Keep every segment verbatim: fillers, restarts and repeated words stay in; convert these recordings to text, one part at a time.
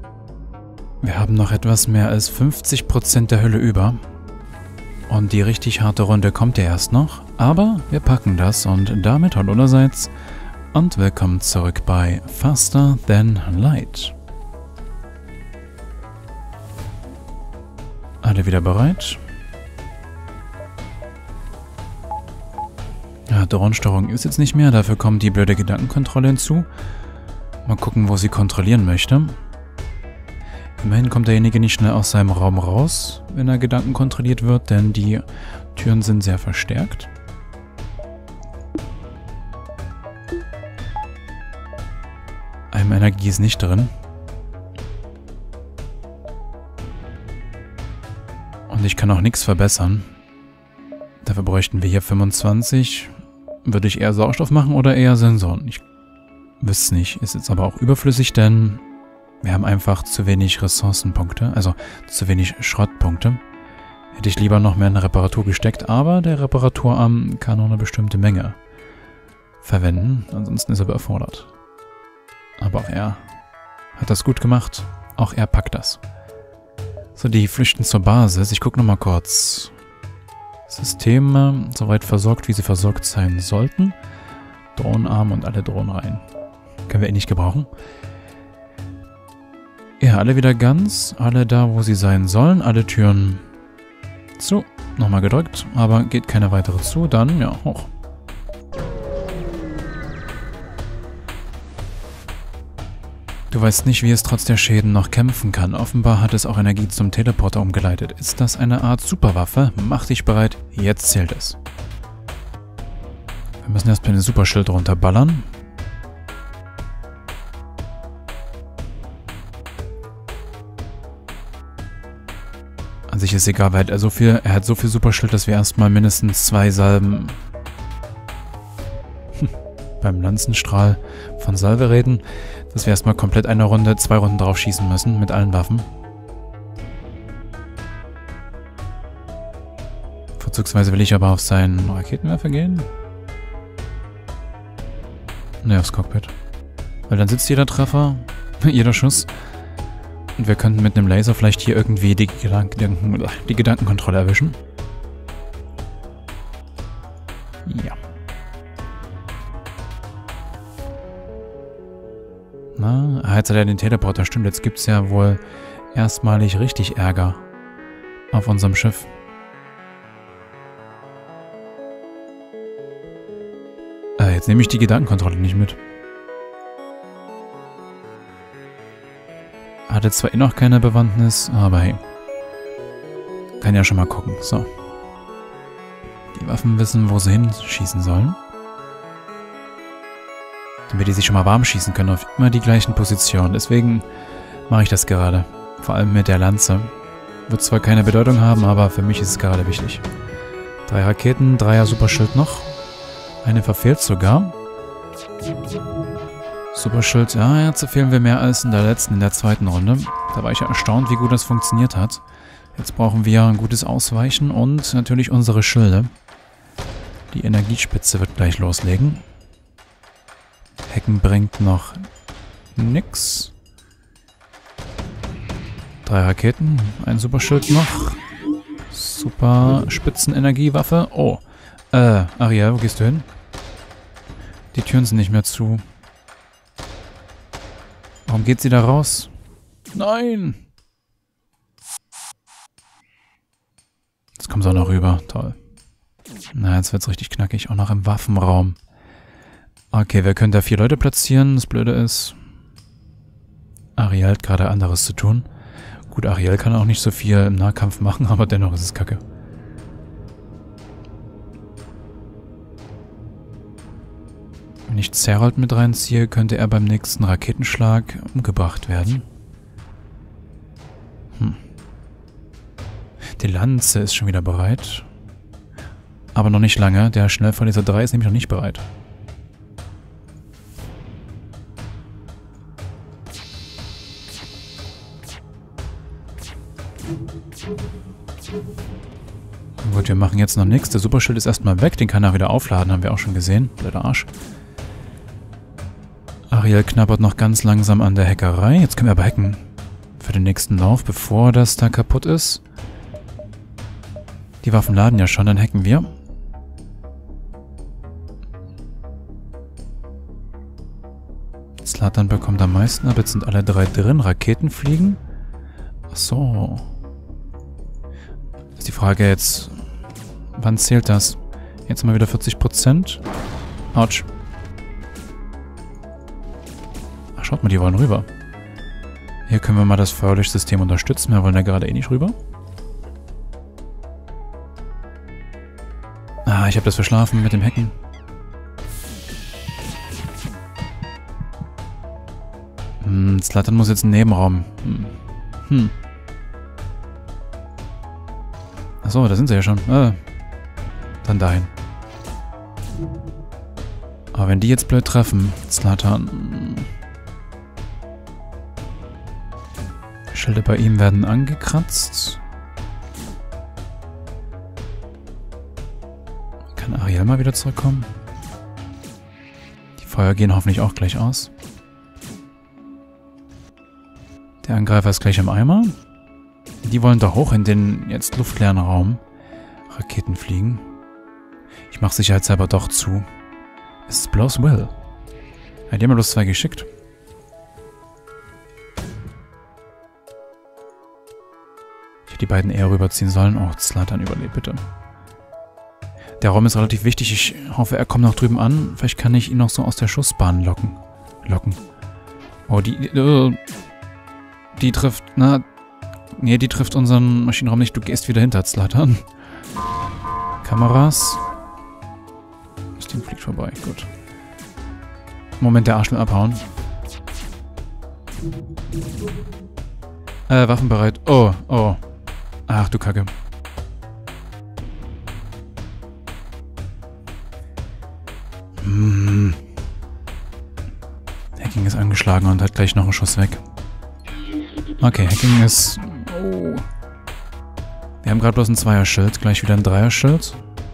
Wir haben noch etwas mehr als fünfzig Prozent der Hülle über. Und die richtig harte Runde kommt ja erst noch. Aber wir packen das und damit hallo allerseits und willkommen zurück bei Faster Than Light. Alle wieder bereit? Ja, Drohnensteuerung ist jetzt nicht mehr, dafür kommt die blöde Gedankenkontrolle hinzu. Mal gucken, wo sie kontrollieren möchte. Immerhin kommt derjenige nicht schnell aus seinem Raum raus, wenn er Gedanken kontrolliert wird, denn die Türen sind sehr verstärkt. Einem Energie ist nicht drin. Und ich kann auch nichts verbessern. Dafür bräuchten wir hier fünfundzwanzig. Würde ich eher Sauerstoff machen oder eher Sensoren? Ich wüsste es nicht. Ist jetzt aber auch überflüssig, denn wir haben einfach zu wenig Ressourcenpunkte, also zu wenig Schrottpunkte. Hätte ich lieber noch mehr in eine Reparatur gesteckt, aber der Reparaturarm kann nur eine bestimmte Menge verwenden, ansonsten ist er überfordert. Aber auch er hat das gut gemacht. Auch er packt das. So, die flüchten zur Basis. Ich gucke nochmal kurz. Systeme soweit versorgt, wie sie versorgt sein sollten. Drohnenarm und alle Drohnen rein. Können wir eh nicht gebrauchen. Ja, alle wieder ganz. Alle da, wo sie sein sollen. Alle Türen zu. Nochmal gedrückt, aber geht keine weitere zu. Dann, ja, hoch. Du weißt nicht, wie es trotz der Schäden noch kämpfen kann. Offenbar hat es auch Energie zum Teleporter umgeleitet. Ist das eine Art Superwaffe? Mach dich bereit, jetzt zählt es. Wir müssen erstmal den Superschild runterballern. An sich ist egal, weil er so viel, er hat so viel Superschild, dass wir erstmal mindestens zwei Salben beim Lanzenstrahl von Salve reden, dass wir erstmal komplett eine Runde, zwei Runden drauf schießen müssen mit allen Waffen. Vorzugsweise will ich aber auf seinen Raketenwerfer gehen. Ne, aufs Cockpit. Weil dann sitzt jeder Treffer, jeder Schuss. Und wir könnten mit einem Laser vielleicht hier irgendwie die, Gedanken, die Gedankenkontrolle erwischen. Ja. Na, jetzt hat er den Teleporter. Stimmt, jetzt gibt es ja wohl erstmalig richtig Ärger auf unserem Schiff. Äh, jetzt nehme ich die Gedankenkontrolle nicht mit. Hatte zwar eh noch keine Bewandtnis, aber hey. Kann ja schon mal gucken. So. Die Waffen wissen, wo sie hinschießen sollen. Damit die sich schon mal warm schießen können auf immer die gleichen Positionen. Deswegen mache ich das gerade. Vor allem mit der Lanze. Wird zwar keine Bedeutung haben, aber für mich ist es gerade wichtig. Drei Raketen, Dreier Superschild noch. Eine verfehlt sogar. Superschild, ja, jetzt fehlen wir mehr als in der letzten, in der zweiten Runde. Da war ich ja erstaunt, wie gut das funktioniert hat. Jetzt brauchen wir ein gutes Ausweichen und natürlich unsere Schilde. Die Energiespitze wird gleich loslegen. Hecken bringt noch nix. Drei Raketen, ein Superschild noch. Super Spitzenenergiewaffe. Oh, äh, Ariel, wo gehst du hin? Die Türen sind nicht mehr zu. Warum geht sie da raus? Nein! Jetzt kommen sie auch noch rüber. Toll. Na, jetzt wird's richtig knackig. Auch noch im Waffenraum. Okay, wir können da vier Leute platzieren. Das Blöde ist, Ariel hat gerade anderes zu tun. Gut, Ariel kann auch nicht so viel im Nahkampf machen, aber dennoch ist es kacke. Wenn ich Zerold mit reinziehe, könnte er beim nächsten Raketenschlag umgebracht werden. Hm. Die Lanze ist schon wieder bereit. Aber noch nicht lange. Der Schnellverleser drei ist nämlich noch nicht bereit. Gut, wir machen jetzt noch nichts. Der Superschild ist erstmal weg. Den kann er wieder aufladen, haben wir auch schon gesehen. Blöder Arsch. Ariel knabbert noch ganz langsam an der Hackerei. Jetzt können wir aber hacken. Für den nächsten Lauf, bevor das da kaputt ist. Die Waffen laden ja schon, dann hacken wir. Zlatan bekommt am meisten, aber jetzt sind alle drei drin. Raketen fliegen. Ach so. Ist die Frage jetzt, wann zählt das? Jetzt mal wieder vierzig Prozent. Autsch. Ach, schaut mal, die wollen rüber. Hier können wir mal das Feuerlöschsystem unterstützen. Wir wollen da gerade eh nicht rüber. Ah, ich habe das verschlafen mit dem Hacken. Hm, Zlatan muss jetzt einen Nebenraum. Hm. Hm. Achso, da sind sie ja schon. Ah. Dann dahin. Aber wenn die jetzt blöd treffen, Zlatan... Schilde bei ihm werden angekratzt. Kann Ariel mal wieder zurückkommen? Die Feuer gehen hoffentlich auch gleich aus. Der Angreifer ist gleich im Eimer. Die wollen da hoch in den jetzt luftleeren Raum. Raketen fliegen. Ich mache sicherheitshalber doch zu. Es ist bloß Will. Er hat immer bloß zwei geschickt. Ich hätte die beiden eher rüberziehen sollen. Oh, Zlatan überlebt bitte. Der Raum ist relativ wichtig. Ich hoffe, er kommt noch drüben an. Vielleicht kann ich ihn noch so aus der Schussbahn locken. Locken. Oh, die... Uh, die trifft... Na... Nee, die trifft unseren Maschinenraum nicht. Du gehst wieder hinter, Zlatan. Kameras. Das Ding fliegt vorbei. Gut. Moment, der Arsch will abhauen. Äh, Waffen bereit. Oh, oh. Ach, du Kacke. Hm. Hacking ist angeschlagen und hat gleich noch einen Schuss weg. Okay, Hacking ist... Oh. Wir haben gerade bloß ein Zweierschild, gleich wieder ein Dreierschild.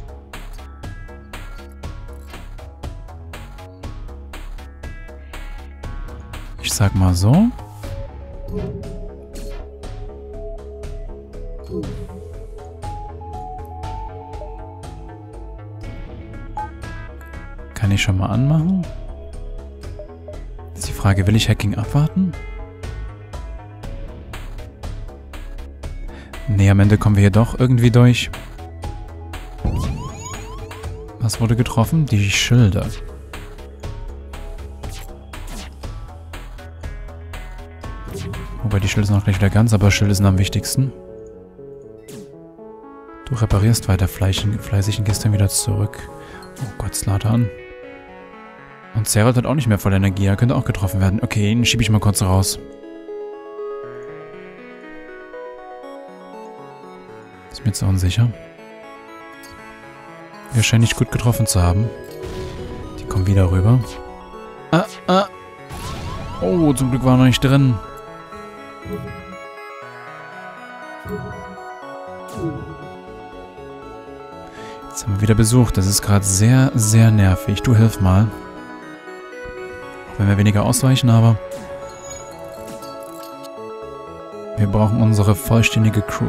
Ich sag mal so. Kann ich schon mal anmachen? Ist die Frage, will ich Hacking abwarten? Nee, am Ende kommen wir hier doch irgendwie durch. Was wurde getroffen? Die Schilder. Wobei die Schilde sind auch gleich wieder ganz, aber Schilde sind am wichtigsten. Du reparierst weiter fleißig und gehst dann wieder zurück. Oh Gott, Zlatan. Und Zerrot hat auch nicht mehr voll Energie, er könnte auch getroffen werden. Okay, ihn schiebe ich mal kurz raus. Ist mir zu unsicher. Wir scheinen nicht gut getroffen zu haben. Die kommen wieder rüber. Ah, ah. Oh, zum Glück war er noch nicht drin. Jetzt haben wir wieder Besuch. Das ist gerade sehr, sehr nervig. Du hilf mal. Auch wenn wir weniger ausweichen, aber... Wir brauchen unsere vollständige Crew.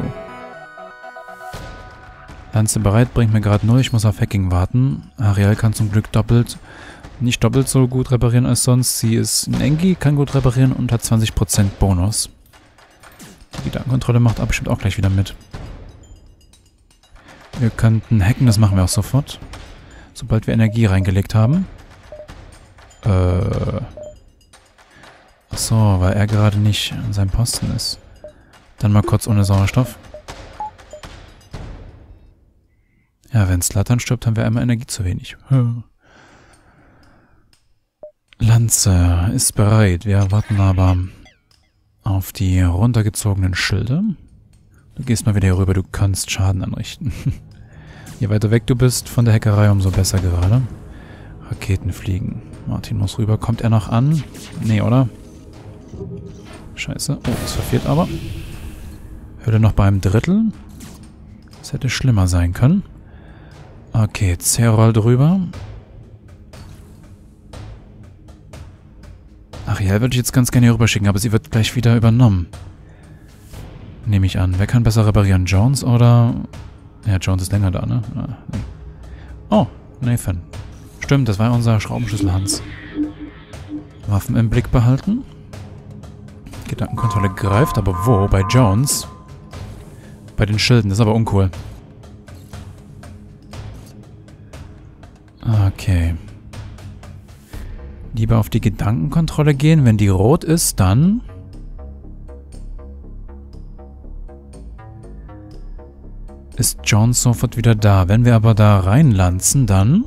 Lanze bereit, bringt mir gerade null. Ich muss auf Hacking warten. Ariel kann zum Glück doppelt, nicht doppelt so gut reparieren als sonst. Sie ist ein Engi, kann gut reparieren und hat zwanzig Prozent Bonus. Die Gedankenkontrolle macht aber bestimmt auch gleich wieder mit. Wir könnten hacken, das machen wir auch sofort. Sobald wir Energie reingelegt haben. Äh. Achso, weil er gerade nicht an seinem Posten ist. Dann mal kurz ohne Sauerstoff. Ja, wenn Zlatan stirbt, haben wir einmal Energie zu wenig. Hm. Lanze ist bereit. Wir warten aber auf die runtergezogenen Schilde. Du gehst mal wieder hier rüber, du kannst Schaden anrichten. Je weiter weg du bist von der Hackerei, umso besser gerade. Raketen fliegen. Martin muss rüber. Kommt er noch an? Nee, oder? Scheiße. Oh, das verfehlt aber. Hürde noch beim Drittel. Das hätte schlimmer sein können. Okay, Zerrot drüber. Ariel würde ich jetzt ganz gerne hier rüber schicken, aber sie wird gleich wieder übernommen. Nehme ich an. Wer kann besser reparieren? Jones oder... Ja, Jones ist länger da, ne? Ah, nee. Oh, Nathan. Stimmt, das war ja unser Schraubenschlüssel Hans. Waffen im Blick behalten. Gedankenkontrolle greift, aber wo? Bei Jones? Bei den Schilden, das ist aber uncool. Okay. Lieber auf die Gedankenkontrolle gehen. Wenn die rot ist, dann... ist Jones sofort wieder da. Wenn wir aber da reinlanzen, dann...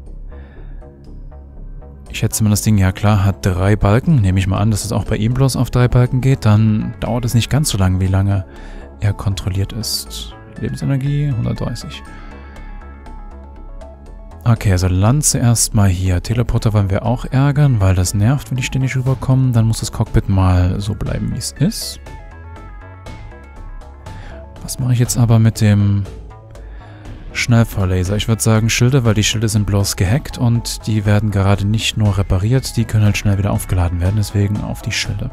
Ich schätze mal, das Ding, ja klar, hat drei Balken. Nehme ich mal an, dass es auch bei ihm bloß auf drei Balken geht. Dann dauert es nicht ganz so lange, wie lange er kontrolliert ist. Lebensenergie, hundertdreißig. Okay, also Lanze erstmal hier. Teleporter wollen wir auch ärgern, weil das nervt, wenn die ständig rüberkommen. Dann muss das Cockpit mal so bleiben, wie es ist. Was mache ich jetzt aber mit dem Schnellfahrlaser? Ich würde sagen Schilde, weil die Schilde sind bloß gehackt und die werden gerade nicht nur repariert, die können halt schnell wieder aufgeladen werden, deswegen auf die Schilde.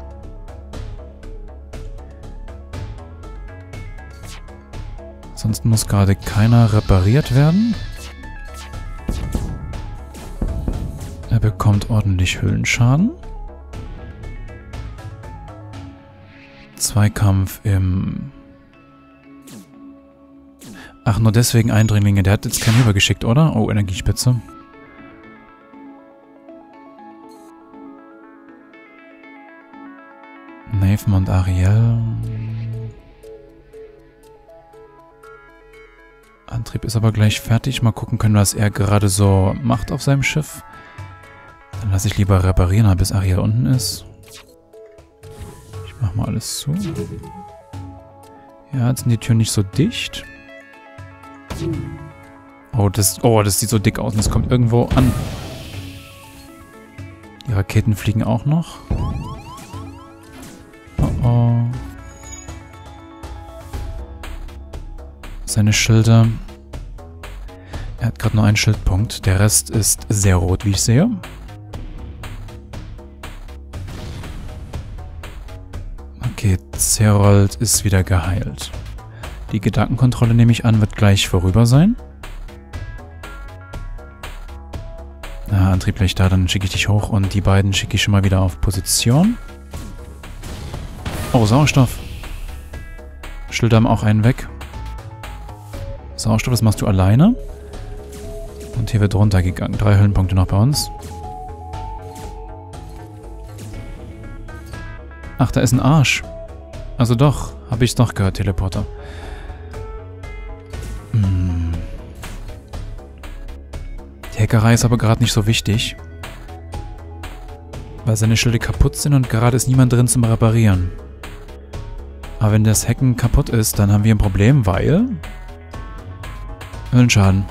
Ansonsten muss gerade keiner repariert werden. Er bekommt ordentlich Höhlenschaden. Zweikampf im... Ach, nur deswegen Eindringlinge. Der hat jetzt keinen rübergeschickt, oder? Oh, Energiespitze. Nathan und Ariel. Antrieb ist aber gleich fertig. Mal gucken können, was er gerade so macht auf seinem Schiff. Dann lasse ich lieber reparieren, bis Ariel unten ist. Ich mache mal alles zu. Ja, jetzt sind die Türen nicht so dicht. Oh das, oh, das sieht so dick aus und es kommt irgendwo an. Die Raketen fliegen auch noch. Oh oh. Seine Schilder. Er hat gerade nur einen Schildpunkt. Der Rest ist sehr rot, wie ich sehe. Okay, Zerold ist wieder geheilt. Die Gedankenkontrolle, nehme ich an, wird gleich vorüber sein. Na, Antrieb gleich da, dann schicke ich dich hoch und die beiden schicke ich schon mal wieder auf Position. Oh, Sauerstoff. Schilder haben auch einen weg. Sauerstoff, das machst du alleine. Und hier wird runtergegangen. Drei Höllenpunkte noch bei uns. Ach, da ist ein Arsch. Also doch, habe ich es doch gehört, Teleporter. Hm. Die Hackerei ist aber gerade nicht so wichtig. Weil seine Schilde kaputt sind und gerade ist niemand drin zum Reparieren. Aber wenn das Hacken kaputt ist, dann haben wir ein Problem, weil... Höhlenschaden.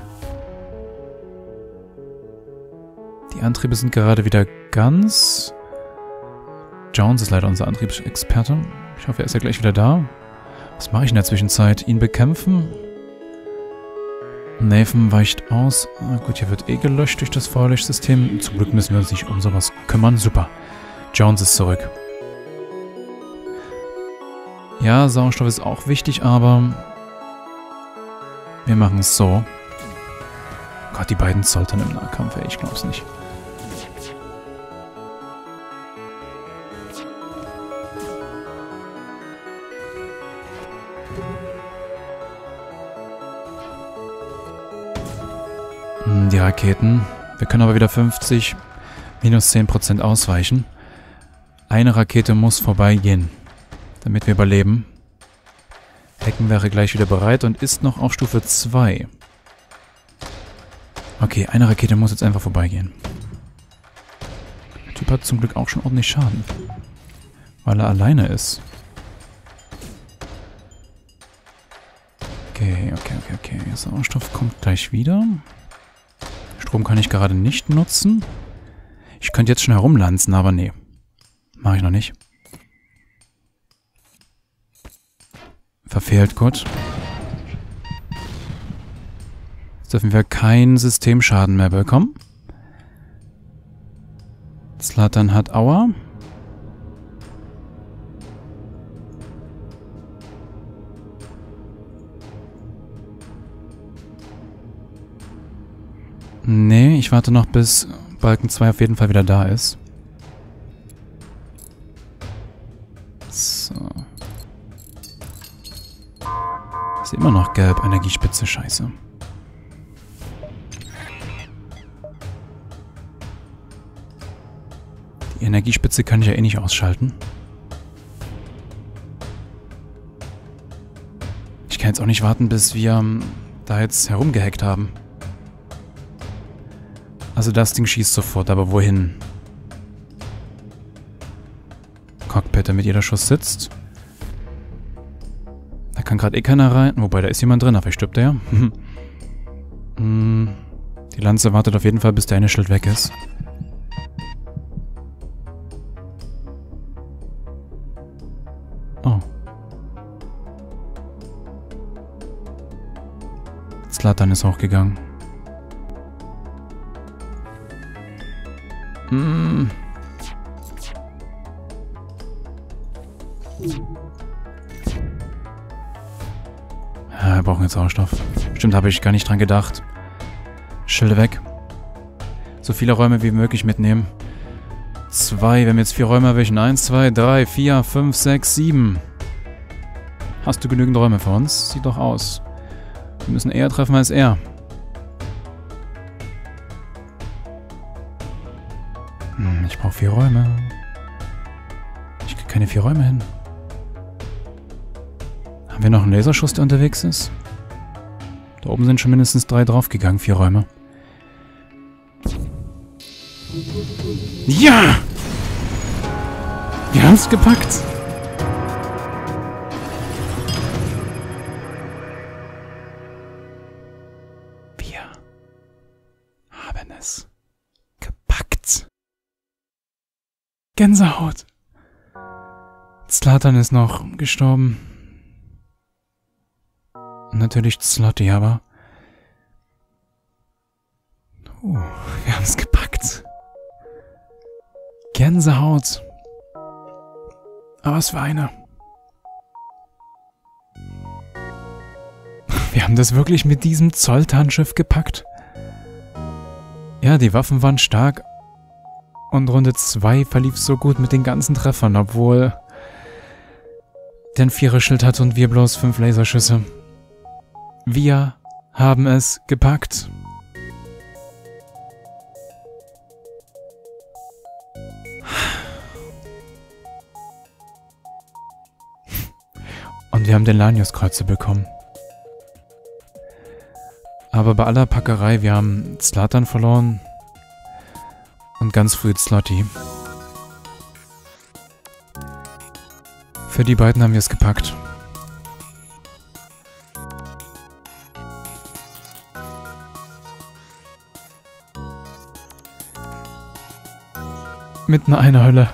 Die Antriebe sind gerade wieder ganz... Jones ist leider unser Antriebsexperte. Ich hoffe, er ist ja gleich wieder da. Was mache ich in der Zwischenzeit? Ihn bekämpfen? Nathan weicht aus. Ah, gut, hier wird eh gelöscht durch das Feuerlöschsystem. Zum Glück müssen wir uns nicht um sowas kümmern. Super. Jones ist zurück. Ja, Sauerstoff ist auch wichtig, aber... wir machen es so. Gott, die beiden Zoltern im Nahkampf, ey, ich glaub's nicht. Die Raketen. Wir können aber wieder fünfzig, minus zehn Prozent ausweichen. Eine Rakete muss vorbeigehen, damit wir überleben. Hacken wäre gleich wieder bereit und ist noch auf Stufe zwei. Okay, eine Rakete muss jetzt einfach vorbeigehen. Der Typ hat zum Glück auch schon ordentlich Schaden. Weil er alleine ist. Okay, okay, okay, okay. Sauerstoff kommt gleich wieder. Strom kann ich gerade nicht nutzen. Ich könnte jetzt schon herumlanzen, aber nee. Mache ich noch nicht. Verfehlt, gut. Jetzt dürfen wir keinen Systemschaden mehr bekommen. Zlatan hat Aua. Nee, ich warte noch, bis Balken zwei auf jeden Fall wieder da ist. So. Ist immer noch gelb. Energiespitze, scheiße. Die Energiespitze kann ich ja eh nicht ausschalten. Ich kann jetzt auch nicht warten, bis wir ähm, da jetzt herumgehackt haben. Also das Ding schießt sofort, aber wohin? Cockpit, damit jeder Schuss sitzt. Da kann gerade eh keiner rein. Wobei, da ist jemand drin, aber ich stirbt der. hm. Die Lanze wartet auf jeden Fall, bis der eine Schild weg ist. Oh. Zlatan ist hochgegangen. Hm. Ja, wir brauchen jetzt Sauerstoff. Stimmt, habe ich gar nicht dran gedacht. Schilde weg. So viele Räume wie möglich mitnehmen. Zwei, wir haben jetzt vier Räume erwischen. Eins, zwei, drei, vier, fünf, sechs, sieben. Hast du genügend Räume für uns? Sieht doch aus. Wir müssen eher treffen als er. Hm, ich brauche vier Räume. Ich kriege keine vier Räume hin. Haben wir noch einen Laserschuss, der unterwegs ist? Da oben sind schon mindestens drei draufgegangen, vier Räume. Ja! Wir haben es gepackt! Wir haben es gepackt. Gänsehaut. Zlatan ist noch gestorben. Natürlich Zloty, aber... Uh, wir haben es gepackt. Gänsehaut. Aber es war eine. Wir haben das wirklich mit diesem Zoltan-Schiff gepackt. Ja, die Waffen waren stark. Und Runde zwei verlief so gut mit den ganzen Treffern, obwohl... der ein Vierer-Schild hat und wir bloß fünf Laserschüsse. Wir haben es gepackt. Und wir haben den Lanius-Kreuzer bekommen. Aber bei aller Packerei, wir haben Zlatan verloren. Und ganz früh Zloty. Für die beiden haben wir es gepackt. Mitten einer Hölle.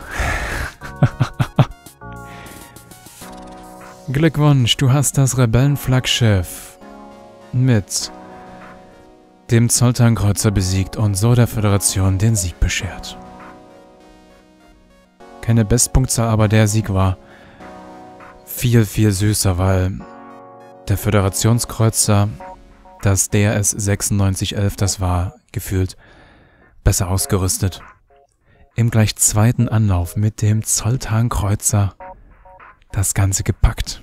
Glückwunsch, du hast das Rebellenflaggschiff mit dem Zoltan-Kreuzer besiegt und so der Föderation den Sieg beschert. Keine Bestpunktzahl, aber der Sieg war viel, viel süßer, weil der Föderationskreuzer, das D R S sechsundneunzig elf, das war gefühlt besser ausgerüstet. Im gleich zweiten Anlauf mit dem Zoltan-Kreuzer das Ganze gepackt.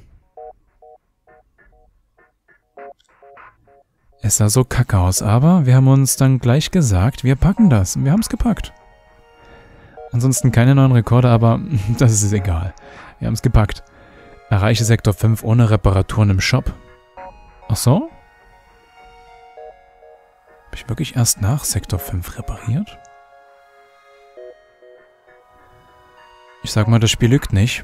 Es sah so kacke aus, aber wir haben uns dann gleich gesagt, wir packen das. Und wir haben es gepackt. Ansonsten keine neuen Rekorde, aber das ist egal. Wir haben es gepackt. Erreiche Sektor fünf ohne Reparaturen im Shop. Ach so? Habe ich wirklich erst nach Sektor fünf repariert? Ich sag mal, das Spiel lügt nicht.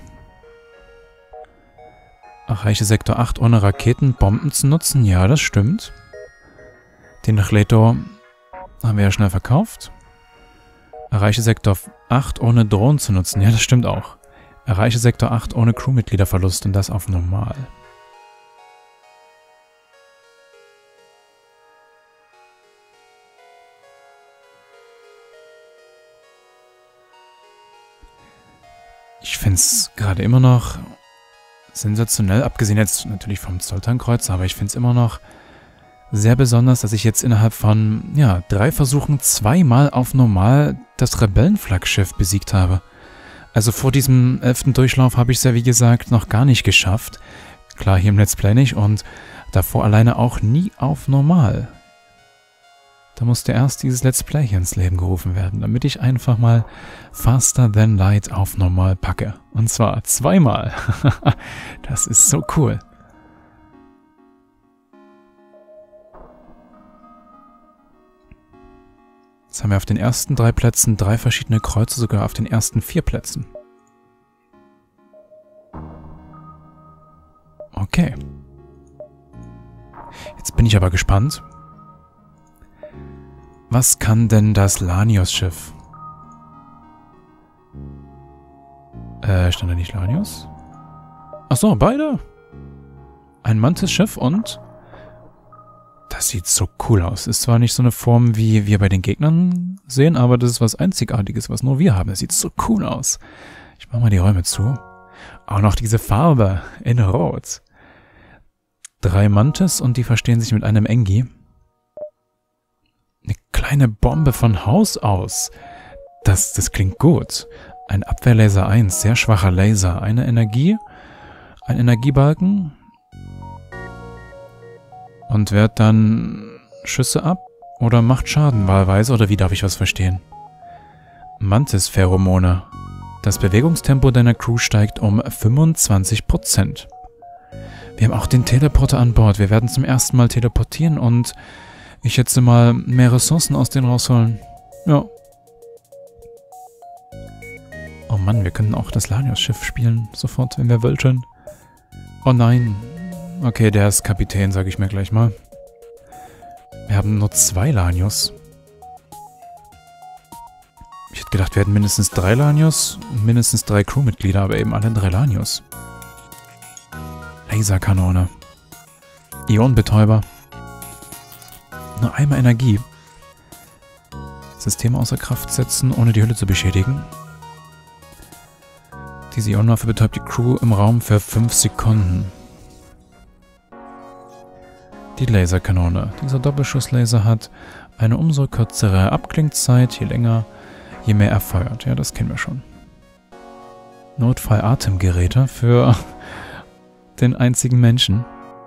Erreiche Sektor acht ohne Raketenbomben zu nutzen. Ja, das stimmt. Den Nachleto haben wir ja schnell verkauft. Erreiche Sektor acht ohne Drohnen zu nutzen. Ja, das stimmt auch. Erreiche Sektor acht ohne Crewmitgliederverlust und das auf normal. Ich finde es gerade immer noch sensationell, abgesehen jetzt natürlich vom Zoltan-Kreuzer, aber ich finde es immer noch sehr besonders, dass ich jetzt innerhalb von, ja, drei Versuchen zweimal auf normal das Rebellenflaggschiff besiegt habe. Also vor diesem elften Durchlauf habe ich es ja, wie gesagt, noch gar nicht geschafft. Klar, hier im Let's Play nicht und davor alleine auch nie auf normal. Da musste erst dieses Let's Play hier ins Leben gerufen werden, damit ich einfach mal Faster Than Light auf normal packe. Und zwar zweimal. Das ist so cool. Jetzt haben wir auf den ersten drei Plätzen drei verschiedene Kreuze, sogar auf den ersten vier Plätzen. Okay. Jetzt bin ich aber gespannt. Was kann denn das Lanius-Schiff? Äh, stand da nicht Lanius? Achso, beide. Ein Mantis-Schiff und... Das sieht so cool aus. Ist zwar nicht so eine Form, wie wir bei den Gegnern sehen, aber das ist was Einzigartiges, was nur wir haben. Das sieht so cool aus. Ich mache mal die Räume zu. Auch noch diese Farbe in Rot. Drei Mantis und die verstehen sich mit einem Engi. Eine kleine Bombe von Haus aus. Das, das klingt gut. Ein Abwehrlaser eins, sehr schwacher Laser. Eine Energie, ein Energiebalken. Und wehrt dann Schüsse ab oder macht Schaden wahlweise oder wie darf ich was verstehen? Mantis-Pheromone. Das Bewegungstempo deiner Crew steigt um fünfundzwanzig Prozent. Wir haben auch den Teleporter an Bord. Wir werden zum ersten Mal teleportieren und ich schätze mal mehr Ressourcen aus denen rausholen. Ja. Oh Mann, wir können auch das Lanius-Schiff spielen. Sofort, wenn wir wollten. Oh nein. Okay, der ist Kapitän, sage ich mir gleich mal. Wir haben nur zwei Lanius. Ich hätte gedacht, wir hätten mindestens drei Lanius und mindestens drei Crewmitglieder, aber eben alle drei Lanius. Laserkanone. Ionenbetäuber. Nur einmal Energie. System außer Kraft setzen, ohne die Hülle zu beschädigen. Diese Ionenwaffe betäubt die Crew im Raum für fünf Sekunden. Die Laserkanone. Dieser Doppelschusslaser hat eine umso kürzere Abklingzeit, je länger, je mehr er feuert. Ja, das kennen wir schon. Notfall-Atemgeräte für den einzigen Menschen.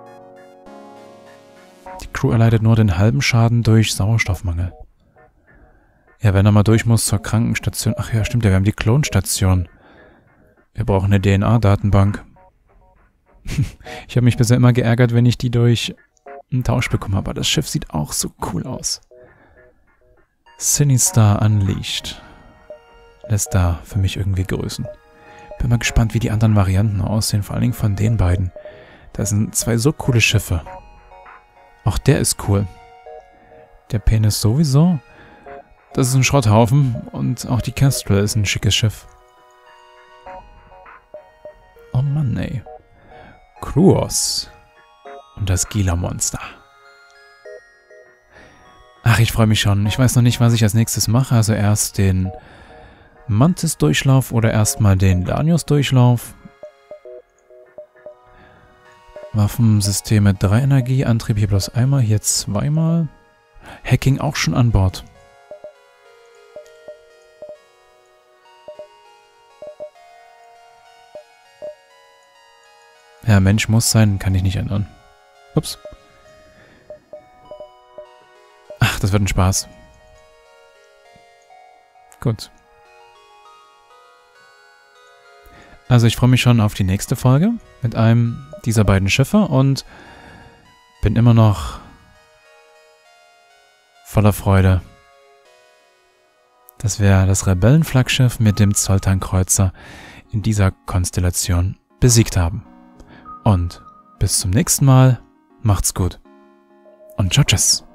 Die Crew erleidet nur den halben Schaden durch Sauerstoffmangel. Ja, wenn er mal durch muss zur Krankenstation. Ach ja, stimmt ja, wir haben die Klonstation. Wir brauchen eine D N A-Datenbank. Ich habe mich bisher immer geärgert, wenn ich die durch einen Tausch bekommen habe. Aber das Schiff sieht auch so cool aus. Sinistar Unleashed. Lässt da für mich irgendwie grüßen. Bin mal gespannt, wie die anderen Varianten aussehen. Vor allen Dingen von den beiden. Das sind zwei so coole Schiffe. Auch der ist cool. Der Penis sowieso. Das ist ein Schrotthaufen. Und auch die Kestrel ist ein schickes Schiff. Oh Mann, ey. Kruos. Und das Gila-Monster. Ach, ich freue mich schon. Ich weiß noch nicht, was ich als nächstes mache. Also erst den Mantis-Durchlauf oder erstmal den Lanius-Durchlauf. Waffensysteme drei Energie, Antrieb hier bloß einmal, hier zweimal. Hacking auch schon an Bord. Ja, Mensch muss sein, kann ich nicht ändern. Ups. Ach, das wird ein Spaß. Gut. Also ich freue mich schon auf die nächste Folge mit einem dieser beiden Schiffe und bin immer noch voller Freude, dass wir das Rebellenflaggschiff mit dem Zoltan-Kreuzer in dieser Konstellation besiegt haben. Und bis zum nächsten Mal, macht's gut und ciao, tschüss.